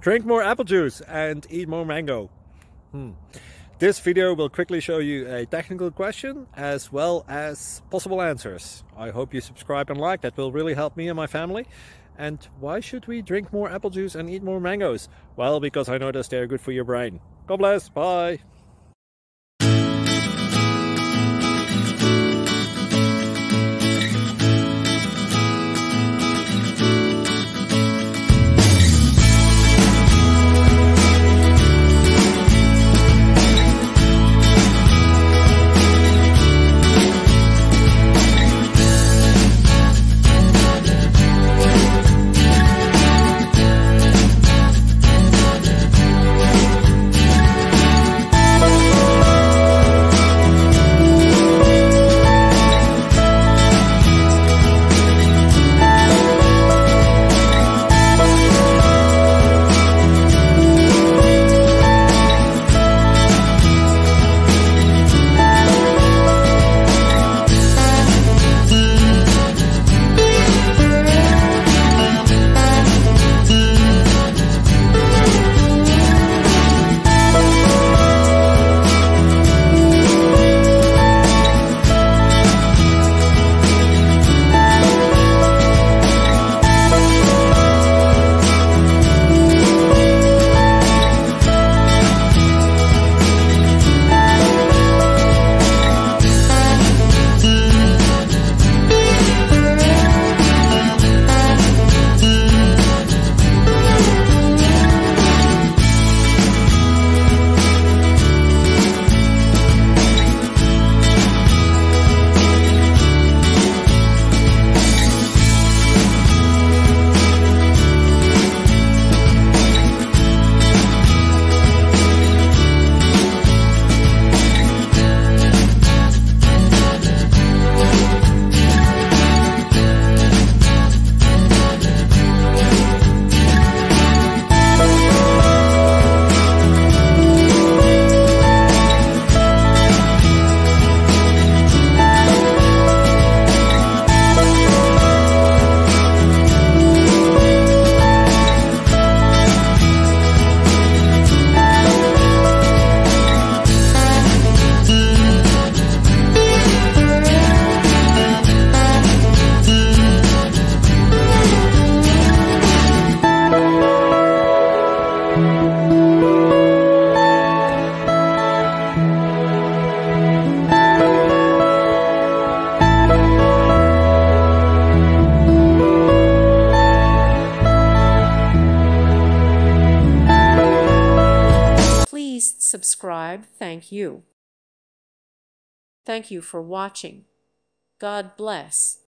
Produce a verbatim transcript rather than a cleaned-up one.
Drink more apple juice and eat more mango. Hmm. This video will quickly show you a technical question as well as possible answers. I hope you subscribe and like, that will really help me and my family. And why should we drink more apple juice and eat more mangoes? Well, because I noticed they're good for your brain. God bless, bye! Please subscribe. Thank you. Thank you for watching. God bless.